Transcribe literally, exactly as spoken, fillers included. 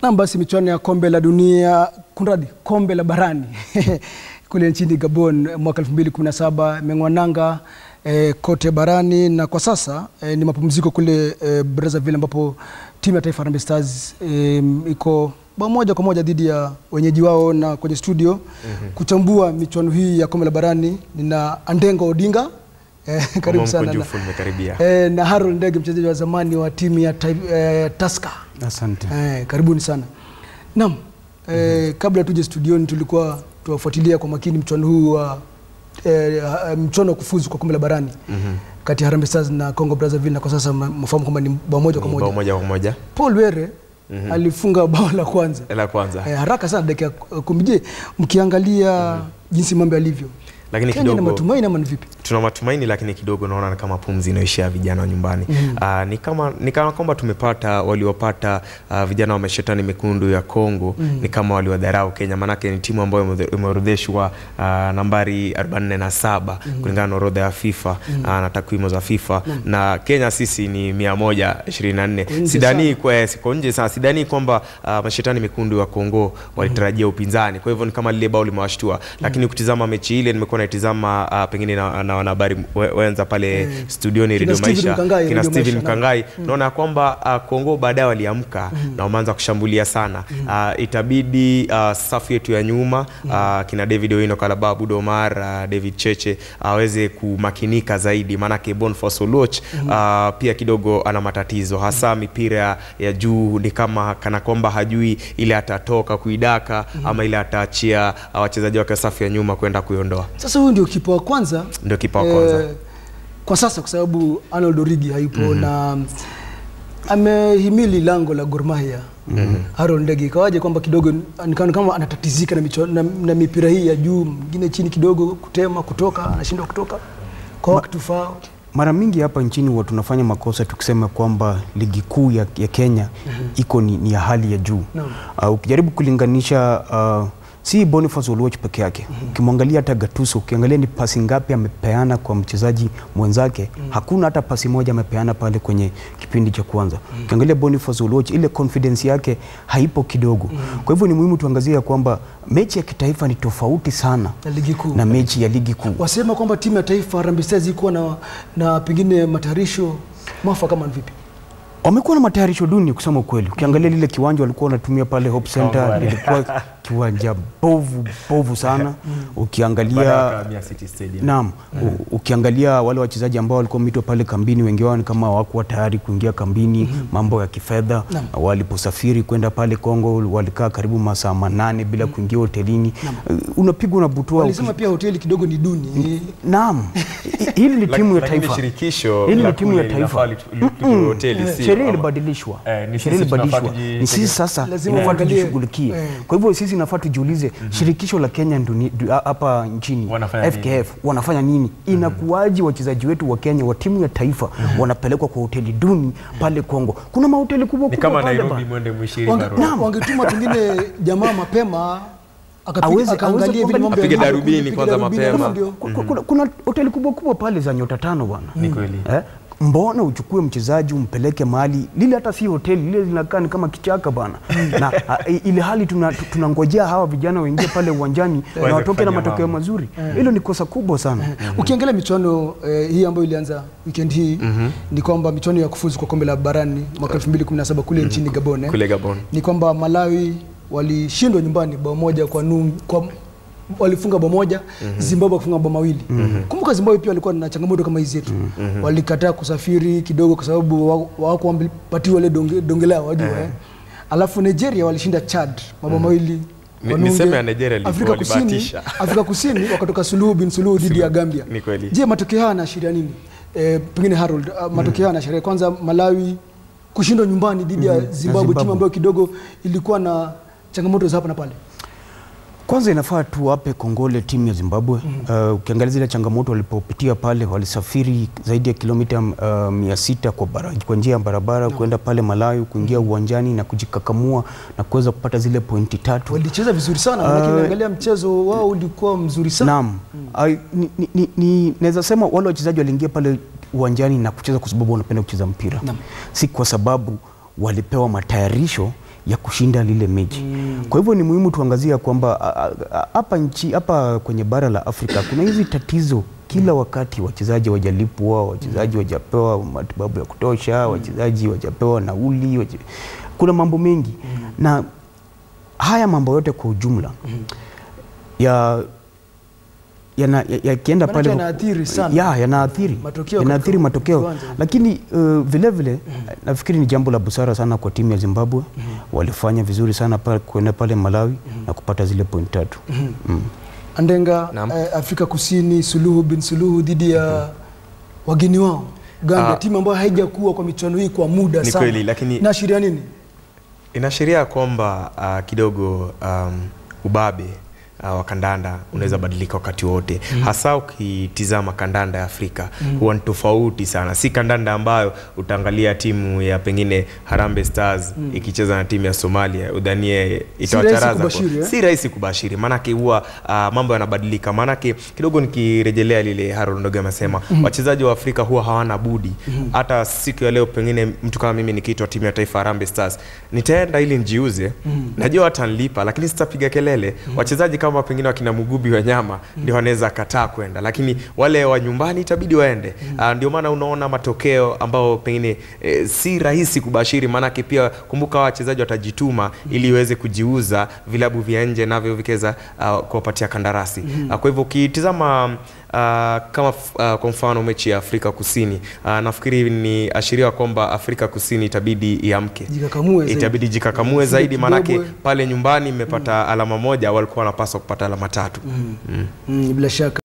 Na basi michuano ya kombe la dunia, kunradi kombe la barani kule nchini Gabon mwaka elfu mbili kumi na saba imengwananga eh, kote barani, na kwa sasa eh, ni mapumziko kule eh, Brazzaville ambapo timu ya taifa Harambee Stars eh, iko bao moja kwa moja dhidi ya wenyeji wao. Na kwenye studio mm -hmm. kuchambua michuano hii ya kombe la barani nina Andengo Odinga. Eh, karibu sana na, eh, na Harold Ndege, mchezaji wa zamani wa timu ya eh, Tusker. Asante. Eh, karibuni sana. Naam, eh, mm -hmm. kabla tuje studioni tulikuwa tuwafuatilia kwa makini mchuano huu wa eh, mchuano kufuzu kwa kombe la barani mm -hmm. kati ya Harambee Stars na Congo Brazzaville, na kwa sasa mfahamu kwamba ni bao moja kwa moja. Bao moja kwa moja. Paul Were mm -hmm. alifunga bao la kwanza. La kwanza. Eh, haraka sana dakika kumi. Je, mkiangalia mm -hmm. jinsi mambo yalivyo, lakini kidogo na matumaini ama ni vipi? Tuna matumaini, lakini kidogo naona kama pumzi inaishia vijana nyumbani. Mm -hmm. uh, ni kama ni kama kwamba tumepata waliopata uh, vijana wa Mashetani Mekundu ya Kongo mm -hmm. ni kama waliwadharau Kenya, manake ni timu ambayo imeorodheshwa uh, nambari arobaini na saba mm -hmm. kulingana na orodha ya FIFA mm -hmm. uh, na takwimu za FIFA mm -hmm. na Kenya sisi ni mia moja ishirini na nne. Sidani kwa siko nje sana, sidani kwamba uh, Mashetani Mekundu ya Kongo walitarajia upinzani, kwa hivyo ni kama lile bao limewashtua. mm -hmm. Lakini ukitizama mechi ile, nimekuwa naitizama uh, pengine na, na wanahabari wenza pale mm. studioni Radio Maisha kina Steven Mkangai, mm. naona kwamba uh, Kongo baadaye waliamka mm. na wameanza kushambulia sana. mm. uh, itabidi uh, safu yetu ya nyuma mm. uh, kina David Oino, Kalababu Domar, uh, David Cheche aweze uh, kumakinika zaidi, maana ke Boniface Oluoch mm. uh, pia kidogo ana matatizo, hasa mipira ya juu ni kama kana kwamba hajui ile atatoka kuidaka mm. ama ile ataachia uh, wachezaji wake safu ya nyuma kwenda kuiondoa. Sasa huyu ndio kipa wa kwanza, ndio kipa wa kwanza eh, kwa sasa, kwa sababu Arnold Origi haipo mm -hmm. na amehimili lango la Gor Mahia mm -hmm. Harold Ndege. Kawaje kwamba kidogo nikaona kama anatatizika na, micho, na, na mipira hii ya juu, mwingine chini kidogo, kutema kutoka, anashindwa kutoka kwa wakati ufao. Mara mingi hapa nchini huwa tunafanya makosa tukisema kwamba ligi kuu ya, ya Kenya mm -hmm. iko ni, ni ya hali ya juu. No. Uh, ukijaribu kulinganisha uh, si Boniface Oluoch peke yake. Mm -hmm. Ukimwangalia hata Gattuso, ukiangalia ni pasi ngapi amepeana kwa mchezaji mwenzake, mm -hmm. hakuna hata pasi moja amepeana pale kwenye kipindi cha kwanza. Mm -hmm. Ukiangalia Boniface Oluoch, ile confidence yake haipo kidogo. Mm -hmm. Kwa hivyo ni muhimu tuangazie kwamba mechi ya kitaifa ni tofauti sana na ligi kuu, na mechi ya ligi kuu. Wasema kwamba timu ya taifa Harambee Stars iko na na pengine matayarisho mwafaka kama vipi? Wamekuwa na matayarisho duni kusema ukweli. Ukiangalia lile kiwanja walikuwa wanatumia pale Hope Center, lilikuwa kiwanja bovu bovu sana. Ukiangalia naam, ukiangalia wale wachezaji ambao walikuwa wameitwa pale kambini, wengi wao ni kama hawakuwa tayari kuingia kambini. mm -hmm. mambo ya kifedha, waliposafiri kwenda pale Kongo walikaa karibu masaa manane bila kuingia hotelini. Uh, unapigwa na butua. Walisema pia hoteli kidogo ni duni. Naam. Hili ni timu ya taifa. Hili ni timu ya taifa. Hoteli si sheria ilibadilishwa. Sheria ilibadilishwa. Ni sisi sasa lazima tushughulikie. Kwa hivyo sisi nafaa tujiulize, mm -hmm. shirikisho la Kenya hapa nchini F K F wanafanya nini? Mm -hmm. Inakuwaje wachezaji wetu wa Kenya wa timu ya taifa mm -hmm. wanapelekwa kwa hoteli duni pale Kongo? Kuna mahoteli kubwa kubwa kama Nairobi, mwende Mwishiri Baro. Wangetuma pengine jamaa mapema akapiga akaangalia vile mambo ya darubini kwanza mapema. Kuna hoteli kubwa kubwa pale za nyota tano bwana. Ni kweli. Eh? Mbona uchukue mchezaji umpeleke mahali lile hata si hoteli, lile linakaa ni kama kichaka bana. Na ile hali tunangojea tuna hawa vijana waingie pale uwanjani na watoke na matokeo mazuri. Hilo ni kosa kubwa sana. Mm -hmm. Ukiangalia michuano eh, hii ambayo ilianza weekend hii mm -hmm. ni kwamba michuano ya kufuzu kwa kombe la barani mwaka elfu mbili kumi na saba kule mm -hmm. nchini Gabon, eh. kule Gabon. Ni kwamba Malawi walishindwa nyumbani bao moja kwa nungu, kwa walifunga bao moja, mm -hmm. Zimbabwe kufunga bao mawili. Mm -hmm. Kumbuka Zimbabwe pia walikuwa na changamoto kama hizi yetu. Mm -hmm. Walikataa kusafiri kidogo kwa sababu wako wamepatiwa ile donge, dongelea wajua. Mm -hmm. eh. Alafu Nigeria walishinda Chad mabao mawili. Mm -hmm. Niseme ya Nigeria Afrika Kusini, Afrika Kusini wakatoka suluhu bin suluhu dhidi ya Gambia. Ni kweli. Je, matokeo haya yanaashiria nini? Eh, pengine Harold, uh, matokeo haya yanaashiria kwanza Malawi kushindwa nyumbani dhidi ya mm -hmm. Zimbabwe, timu ambayo kidogo ilikuwa na changamoto za hapa na pale. Kwanza inafaa tu wape kongole timu ya Zimbabwe. Mm -hmm. Uh, ukiangalia zile changamoto walipopitia pale, walisafiri zaidi ya kilomita uh, mia sita kwa barabara, kwa njia ya barabara no. kwenda pale Malawi, kuingia mm -hmm. uwanjani na kujikakamua na kuweza kupata zile pointi tatu. Walicheza vizuri sana, uh, lakini angalia mchezo wao ulikuwa mzuri sana. Naam. Mm -hmm. uh, ni, ni, ni, ni naweza sema wale wachezaji waliingia pale uwanjani na kucheza kwa sababu wanapenda kucheza mpira. Naam. Si kwa sababu walipewa matayarisho ya kushinda lile mechi. Mm. Kwa hivyo ni muhimu tuangazia kwamba hapa nchi hapa kwenye bara la Afrika kuna hizi tatizo kila wakati, wachezaji wajalipwa, wachezaji wajapewa matibabu ya kutosha, wachezaji wajapewa nauli, waje... kuna mambo mengi. Mm. Na haya mambo yote kwa ujumla mm. ya yana yakienda ya pale yanaathiri sana. Ya yanaathiri. Matokeo yanaathiri matokeo. Lakini uh, vile vile mm. nafikiri ni jambo la busara sana kwa timu ya Zimbabwe. Mm. Walifanya vizuri sana pale kwenda pale Malawi mm. na kupata zile point tatu. Mm. Mm. Andenga eh, Afrika Kusini Suluhu bin Suluhu dhidi ya mm. wageni wao Gambia, uh, timu ambayo haijakuwa kwa michuano hii kwa muda sana. Kweli, lakini inaashiria nini? Inaashiria kwamba uh, kidogo um, ubabe Uh, wa kandanda unaweza badilika wakati wote. Mm. Hasa ukitizama kandanda ya Afrika mm. huwa tofauti sana. Si kandanda ambayo utaangalia timu ya pengine Harambee Stars mm. ikicheza na timu ya Somalia udhanie itawacharaza. Si rahisi, si rahisi kubashiri. Maanake huwa uh, mambo yanabadilika. Maanake kidogo nikirejelea lile Harold Ndoge amesema mm. wachezaji wa Afrika huwa hawana budi. Mm. Hata siku ya leo pengine mtu kama mimi nikiitwa timu ya taifa Harambee Stars, nitaenda ili njiuze. Mm. Najua watanilipa lakini sitapiga kelele. Mm. Wachezaji kama pengine wakina Mugubi Wanyama mm. ndio wanaweza kataa kwenda, lakini wale wa nyumbani itabidi waende. Mm. Uh, ndio maana unaona matokeo ambao pengine eh, si rahisi kubashiri, maana pia kumbuka wachezaji watajituma mm. ili iweze kujiuza, vilabu vya nje navyo vikeza uh, kuwapatia kandarasi. Mm. Uh, kwa hivyo ukitizama uh, kama uh, kwa mfano mechi ya Afrika Kusini, uh, nafikiri ni ashiria kwamba Afrika Kusini itabidi iamke. Jikakamue zaidi. Itabidi jikakamue zaidi, manake pale nyumbani mmepata mm. alama moja, walikuwa wanapaswa kupata alama tatu. Mm. Mm. Mm, bila shaka.